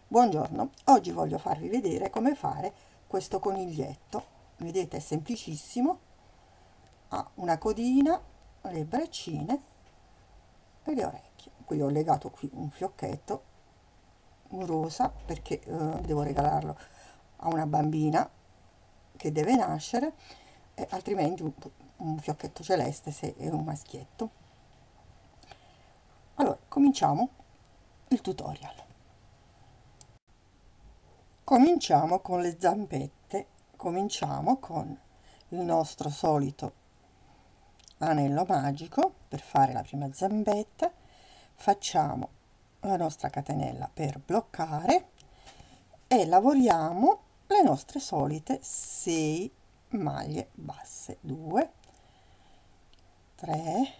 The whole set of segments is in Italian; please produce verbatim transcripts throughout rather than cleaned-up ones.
Buongiorno, oggi voglio farvi vedere come fare questo coniglietto. Vedete, è semplicissimo, ha una codina, le braccine e le orecchie. Qui ho legato qui un fiocchetto, un rosa, perché eh, devo regalarlo a una bambina che deve nascere, e altrimenti un, un fiocchetto celeste se è un maschietto. Allora, cominciamo il tutorial. Cominciamo con le zampette, cominciamo con il nostro solito anello magico. Per fare la prima zampetta facciamo la nostra catenella per bloccare e lavoriamo le nostre solite sei maglie basse, due, tre,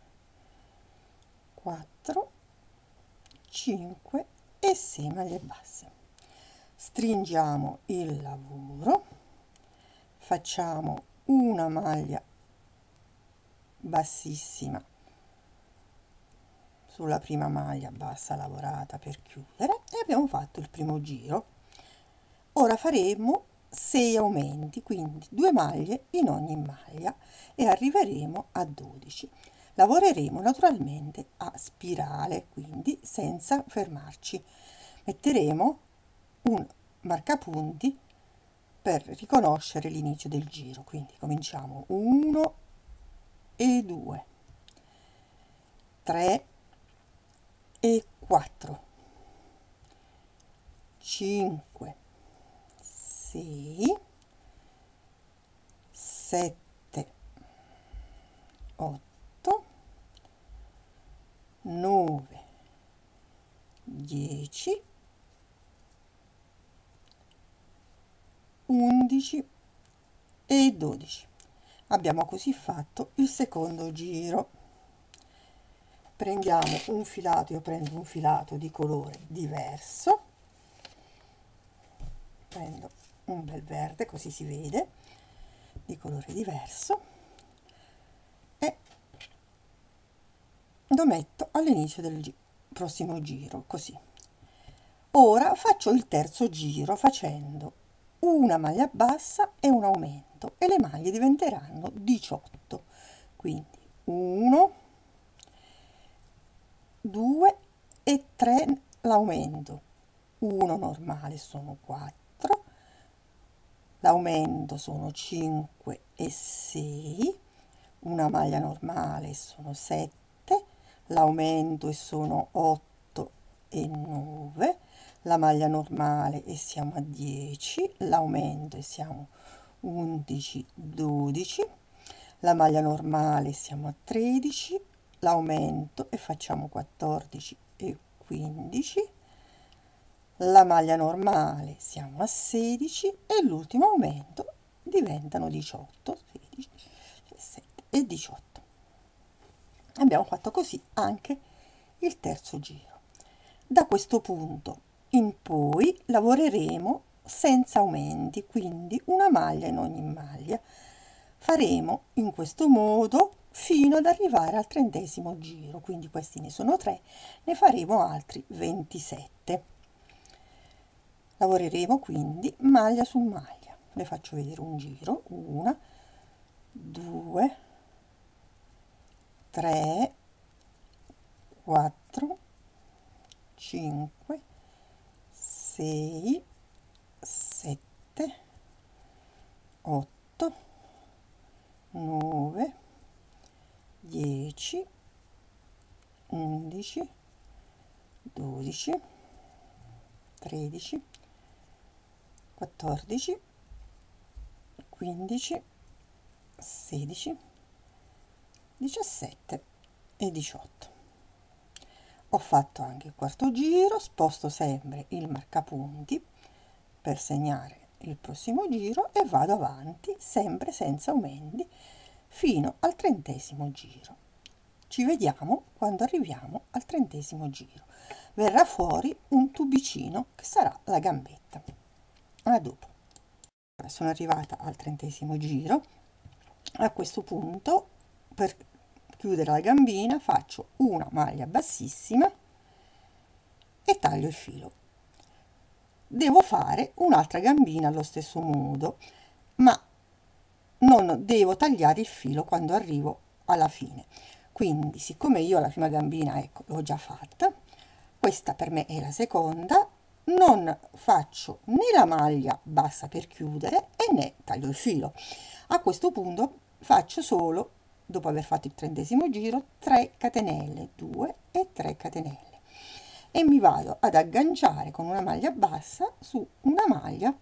quattro, cinque e sei maglie basse. Stringiamo il lavoro, facciamo una maglia bassissima sulla prima maglia bassa lavorata per chiudere e abbiamo fatto il primo giro. Ora faremo sei aumenti, quindi due maglie in ogni maglia, e arriveremo a dodici. Lavoreremo naturalmente a spirale, quindi senza fermarci. Metteremo un marcapunti per riconoscere l'inizio del giro, quindi cominciamo uno e due, tre e quattro, cinque, sei, sette, otto, nove, dieci, undici e dodici. Abbiamo così fatto il secondo giro. Prendiamo un filato, io prendo un filato di colore diverso, prendo un bel verde così si vede, di colore diverso, e lo metto all'inizio del gi- prossimo giro, così. Ora faccio il terzo giro facendo una maglia bassa e un aumento, e le maglie diventeranno diciotto, quindi uno, due e tre l'aumento, uno normale sono quattro, l'aumento sono cinque e sei, una maglia normale sono sette, l'aumento sono otto e nove, la maglia normale e siamo a dieci, l'aumento e siamo undici, dodici, la maglia normale siamo a tredici, l'aumento e facciamo quattordici e quindici, la maglia normale siamo a sedici e l'ultimo aumento diventano diciotto, sedici, diciassette e diciotto. Abbiamo fatto così anche il terzo giro. Da questo punto in poi lavoreremo senza aumenti, quindi una maglia in ogni maglia. Faremo in questo modo fino ad arrivare al trentesimo giro, quindi questi ne sono tre, ne faremo altri ventisette. Lavoreremo quindi maglia su maglia. Le faccio vedere un giro: una, due, tre, quattro, cinque, sei, sette, otto, nove, dieci, undici, dodici, tredici, quattordici, quindici, sedici, diciassette e diciotto. Ho fatto anche il quarto giro, sposto sempre il marcapunti per segnare il prossimo giro e vado avanti sempre senza aumenti fino al trentesimo giro. Ci vediamo quando arriviamo al trentesimo giro. Verrà fuori un tubicino che sarà la gambetta. A dopo. Sono arrivata al trentesimo giro. A questo punto, per chiudere la gambina, faccio una maglia bassissima e taglio il filo. devo fare un'altra gambina allo stesso modo, ma non devo tagliare il filo quando arrivo alla fine. Quindi, siccome io la prima gambina, ecco, l'ho già fatta, questa per me è la seconda, non faccio né la maglia bassa per chiudere e né taglio il filo. A questo punto faccio solo, dopo aver fatto il trentesimo giro, tre catenelle, due e tre catenelle, e mi vado ad agganciare con una maglia bassa su una maglia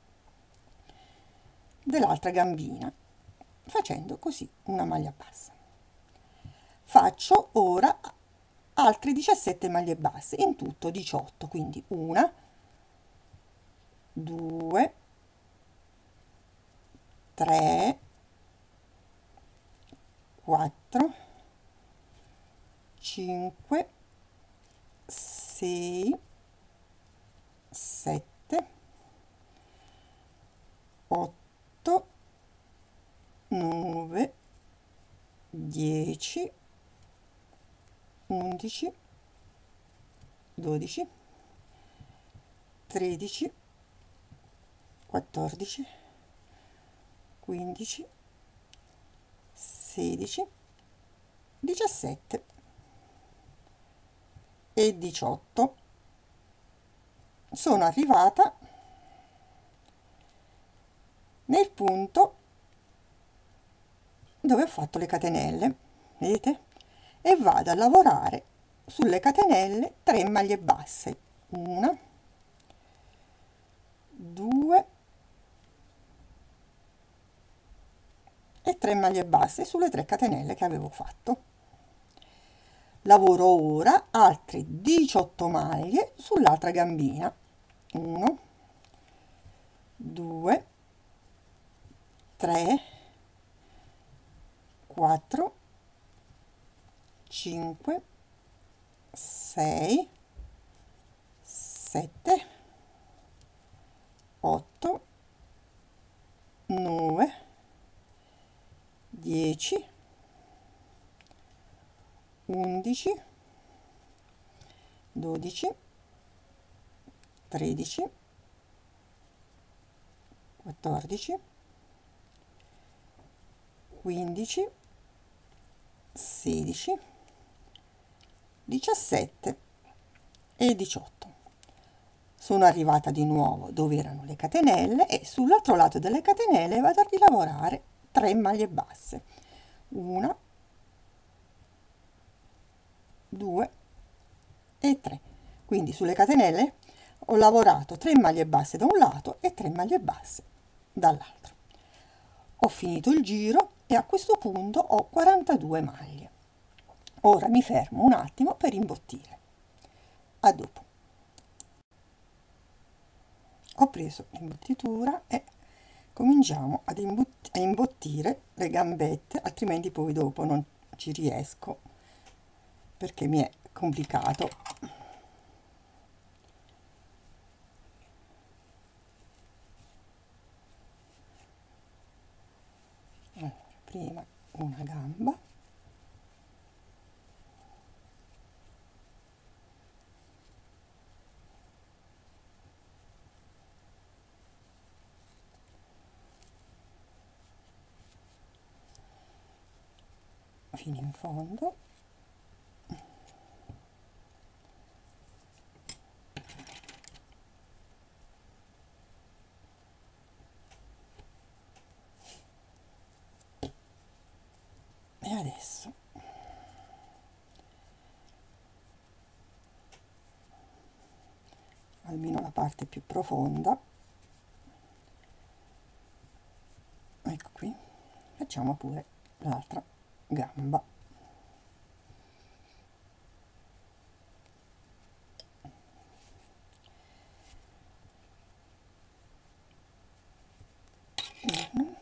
dell'altra gambina, facendo così una maglia bassa. Faccio ora altre diciassette maglie basse, in tutto diciotto, quindi una, due, tre, quattro, cinque, sei, sette, otto, nove, dieci, undici, dodici, tredici, quattordici, quindici, sedici, diciassette e diciotto. Sono arrivata nel punto dove ho fatto le catenelle, vedete? E vado a lavorare sulle catenelle tre maglie basse, una, due e tre maglie basse sulle tre catenelle che avevo fatto. Lavoro ora altre diciotto maglie sull'altra gambina, uno, due, tre, quattro, cinque, sei, sette, otto, nove, dieci, undici, dodici, tredici, quattordici, quindici, sedici, diciassette e diciotto. Sono arrivata di nuovo dove erano le catenelle e sull'altro lato delle catenelle vado a rilavorare tre maglie basse, una, due e tre. Quindi sulle catenelle ho lavorato tre maglie basse da un lato e tre maglie basse dall'altro. Ho finito il giro e a questo punto ho quarantadue maglie. Ora mi fermo un attimo per imbottire. A dopo. Ho preso l'imbottitura e cominciamo ad imbott- a imbottire le gambette, altrimenti poi dopo non ci riesco perché mi è complicato. Allora, prima una gamba, fino in fondo, e adesso almeno la parte più profonda, ecco qui, facciamo pure l'altra gamba. Mm-hmm.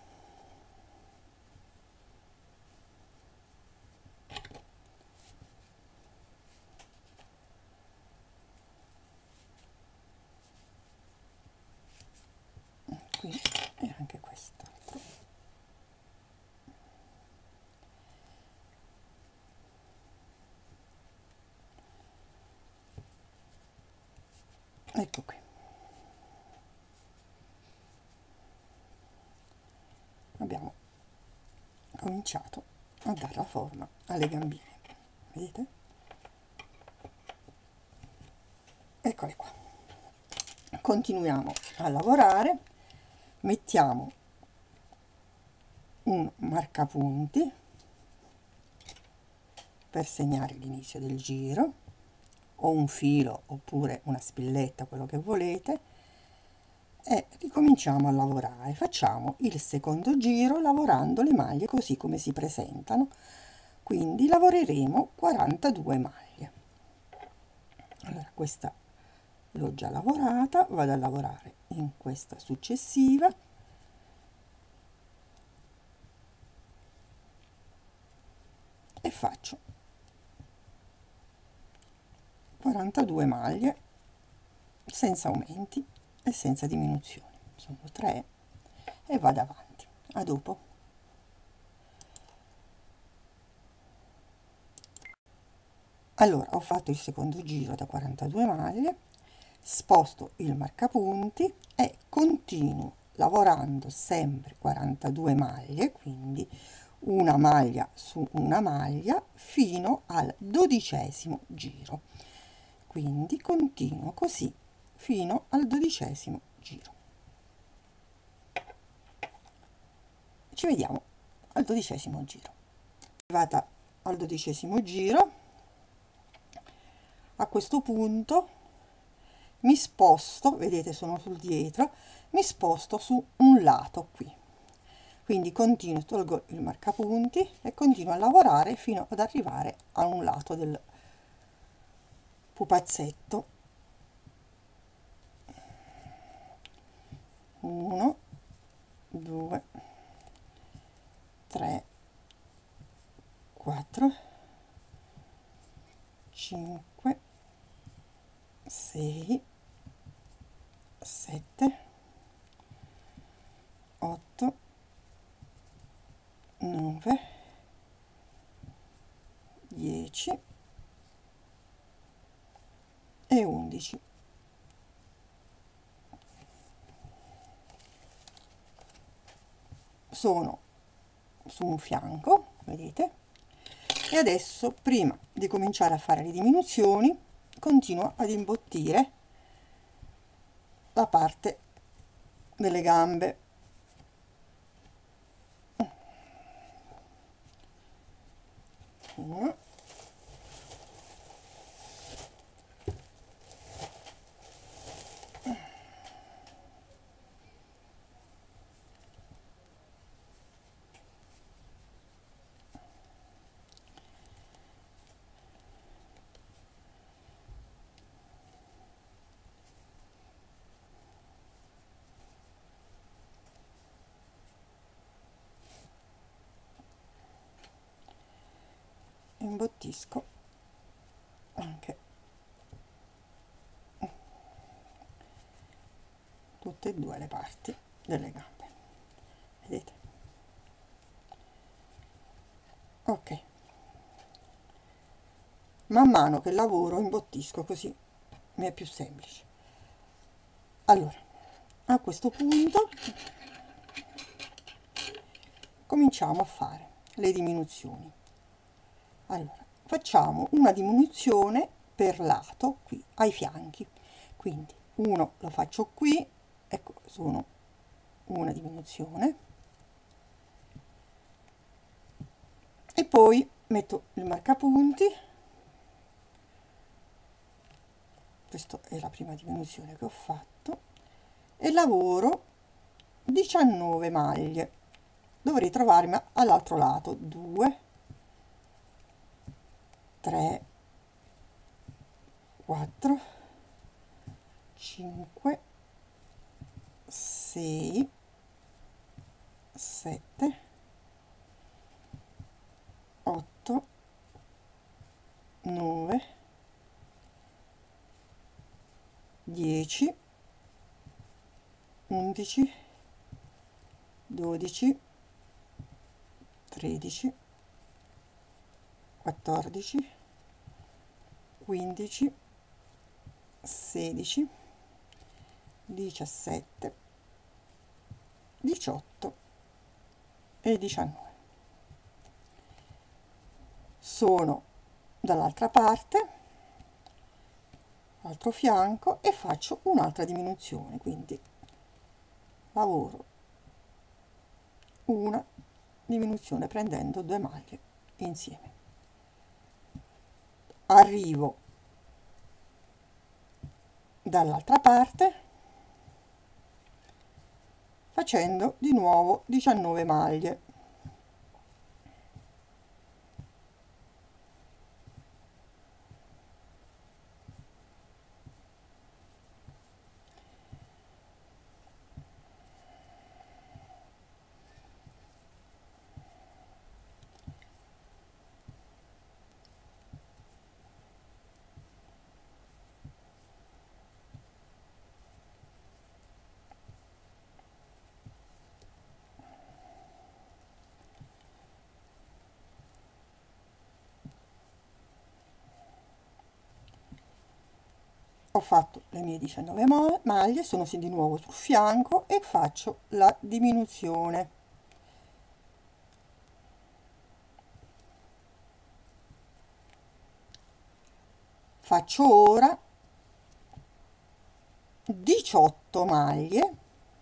Qui e anche quest'altro. Ecco qui. cominciato a dare la forma alle gambine, vedete? Eccole qua. Continuiamo a lavorare, mettiamo un marcapunti per segnare l'inizio del giro, o un filo oppure una spilletta, quello che volete, e ricominciamo a lavorare. Facciamo il secondo giro lavorando le maglie così come si presentano, quindi lavoreremo quarantadue maglie. Allora, questa l'ho già lavorata, vado a lavorare in questa successiva, e faccio quarantadue maglie senza aumenti e senza diminuzioni, sono tre, e vado avanti. A dopo. Allora, ho fatto il secondo giro da quarantadue maglie, sposto il marcapunti e continuo lavorando sempre quarantadue maglie, quindi una maglia su una maglia fino al dodicesimo giro, quindi continuo così fino al dodicesimo giro. Ci vediamo al dodicesimo giro. Arrivata al dodicesimo giro, a questo punto mi sposto, vedete sono sul dietro, mi sposto su un lato qui, quindi continuo, tolgo il marcapunti e continuo a lavorare fino ad arrivare a un lato del pupazzetto. Uno, due, tre, quattro, cinque, sei, sette, otto, nove, dieci e undici. Sono su un fianco, vedete? E adesso, prima di cominciare a fare le diminuzioni, continuo ad imbottire la parte delle gambe. Uno, imbottisco anche tutte e due le parti delle gambe, vedete? Ok, man mano che lavoro imbottisco, così mi è più semplice. Allora, a questo punto cominciamo a fare le diminuzioni. Allora, facciamo una diminuzione per lato qui ai fianchi, quindi uno lo faccio qui, ecco, sono una diminuzione, e poi metto il marcapunti, questa è la prima diminuzione che ho fatto, e lavoro diciannove maglie. Dovrei trovarmi all'altro lato, due, tre, quattro, cinque, sei, sette, otto, nove, dieci, undici, dodici, tredici, quattordici, quindici, sedici, diciassette, diciotto e diciannove. sono dall'altra parte, l'altro fianco, e faccio un'altra diminuzione, quindi lavoro una diminuzione prendendo due maglie insieme, arrivo dall'altra parte facendo di nuovo diciannove maglie. Ho fatto le mie diciannove maglie, sono di nuovo sul fianco e faccio la diminuzione. Faccio ora diciotto maglie,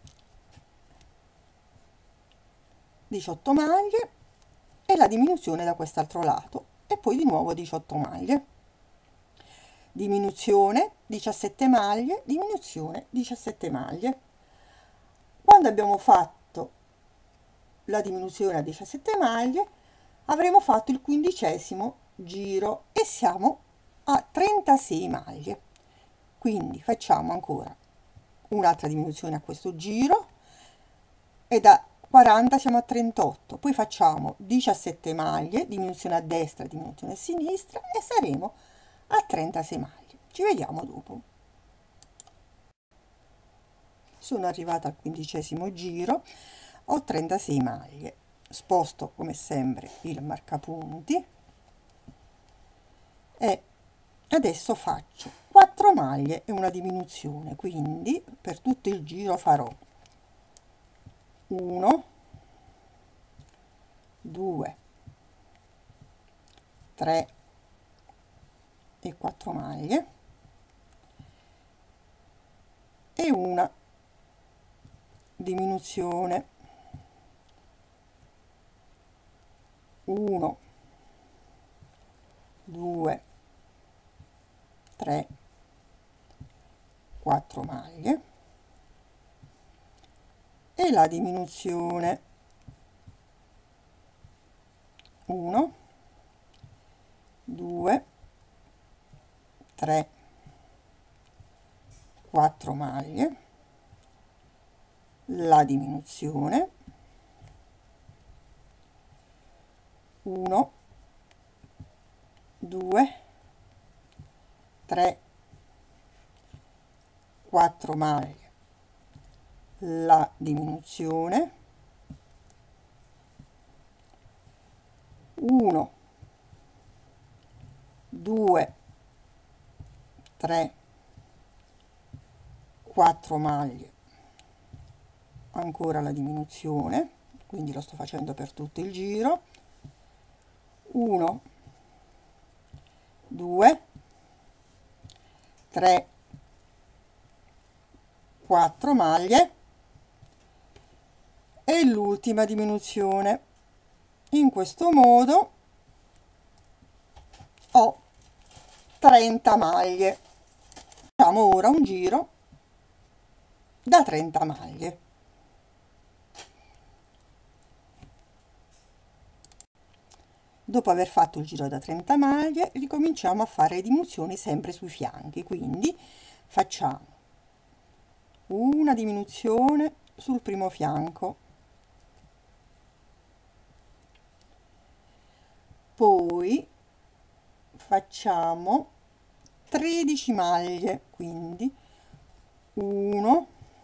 diciotto maglie e la diminuzione da quest'altro lato, e poi di nuovo diciotto maglie, diminuzione, diciassette maglie, diminuzione, diciassette maglie. Quando abbiamo fatto la diminuzione a diciassette maglie avremo fatto il quindicesimo giro e siamo a trentasei maglie, quindi facciamo ancora un'altra diminuzione a questo giro e da quaranta siamo a trentotto, poi facciamo diciassette maglie, diminuzione a destra, diminuzione a sinistra, e saremo a trentasei maglie. Ci vediamo dopo. Sono arrivata al quindicesimo giro, ho trentasei maglie, sposto come sempre il marcapunti e adesso faccio quattro maglie e una diminuzione, quindi per tutto il giro farò uno, due, tre e quattro maglie e una diminuzione, uno, due, tre, quattro maglie e la diminuzione, uno, due, tre, quattro maglie, la diminuzione, uno, due, tre, quattro maglie, la diminuzione, uno, due, tre, quattro maglie, ancora la diminuzione, quindi lo sto facendo per tutto il giro, uno, due, tre, quattro maglie e l'ultima diminuzione. In questo modo ho trenta maglie. Facciamo ora un giro da trenta maglie. Dopo aver fatto il giro da trenta maglie ricominciamo a fare le diminuzioni sempre sui fianchi, quindi facciamo una diminuzione sul primo fianco, poi facciamo tredici maglie, quindi uno,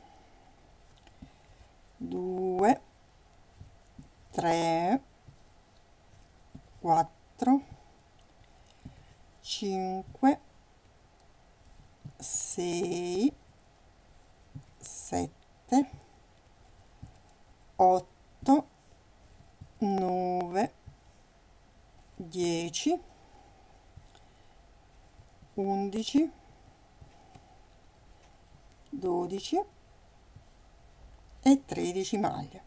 due, tre, quattro, cinque, sei, sette, otto, nove, dieci, undici, dodici e tredici maglie.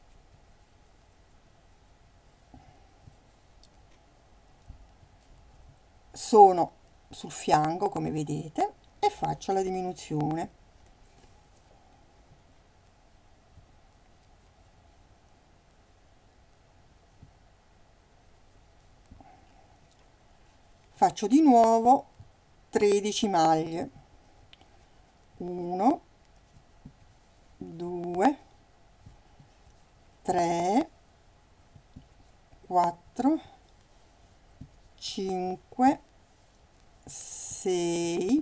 Sono sul fianco come vedete e faccio la diminuzione. Faccio di nuovo tredici maglie, uno, due, tre, quattro, cinque, sei,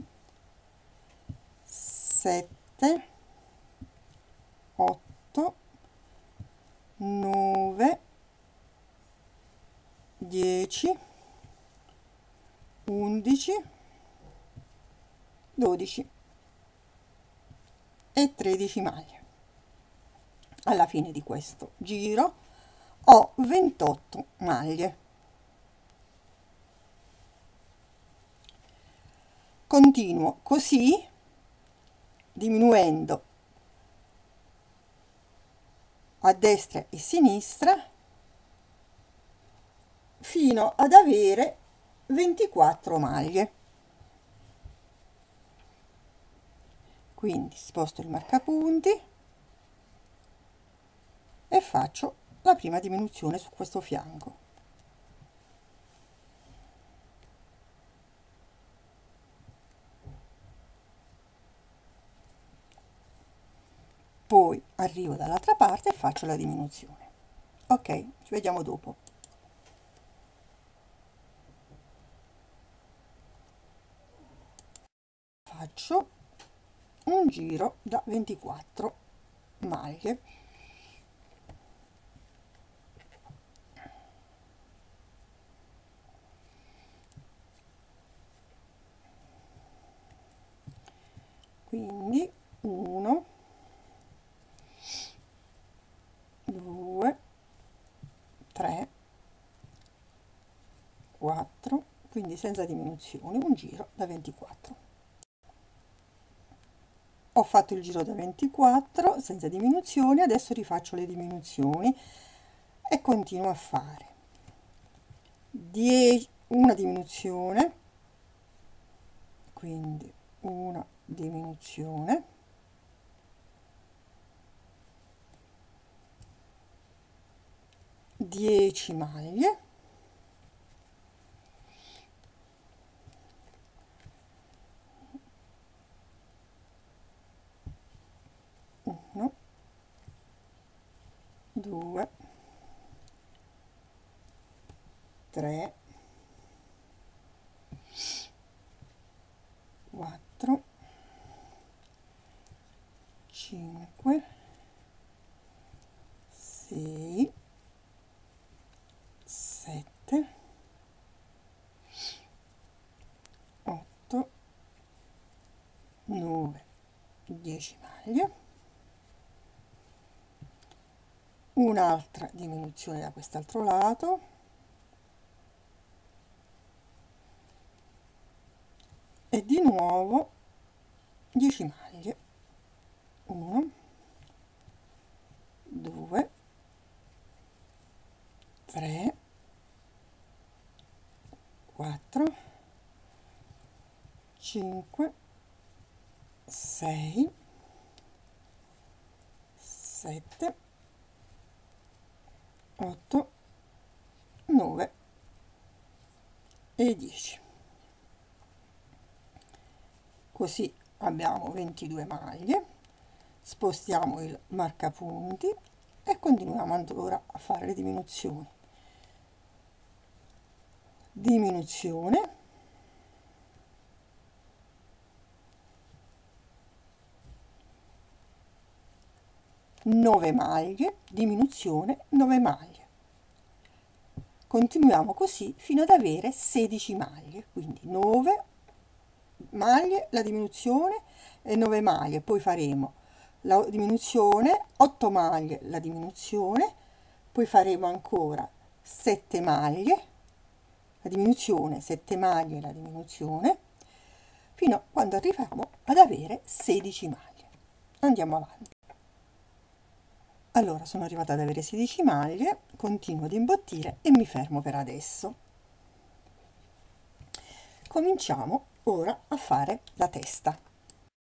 sette, otto, nove, dieci, undici, dodici e tredici maglie. Alla fine di questo giro ho ventotto maglie. Continuo così, diminuendo a destra e sinistra fino ad avere ventiquattro maglie. Quindi sposto il marcapunti e faccio la prima diminuzione su questo fianco. Poi arrivo dall'altra parte e faccio la diminuzione. Ok, ci vediamo dopo. Faccio un giro da ventiquattro maglie. Quindi uno, due, tre, quattro, quindi senza diminuzione, un giro da ventiquattro. Ho fatto il giro da ventiquattro senza diminuzioni, adesso rifaccio le diminuzioni e continuo a fare dieci, una diminuzione, quindi una diminuzione, dieci maglie, uno, due, tre, quattro, cinque, sei, sette, otto, nove, dieci maglie, un'altra diminuzione da quest'altro lato, e di nuovo dieci maglie, uno, due, tre, quattro, cinque, sei, sette, otto, nove e dieci. Così abbiamo ventidue maglie. Spostiamo il marcapunti e continuiamo ancora a fare le diminuzioni. Diminuzione, nove maglie, diminuzione, nove maglie. Continuiamo così fino ad avere sedici maglie, quindi nove maglie la diminuzione e nove maglie, poi faremo la diminuzione, otto maglie la diminuzione, poi faremo ancora sette maglie, la diminuzione, sette maglie, la diminuzione, fino a quando arriviamo ad avere sedici maglie. Andiamo avanti. Allora, sono arrivata ad avere sedici maglie, continuo ad imbottire e mi fermo per adesso. Cominciamo ora a fare la testa.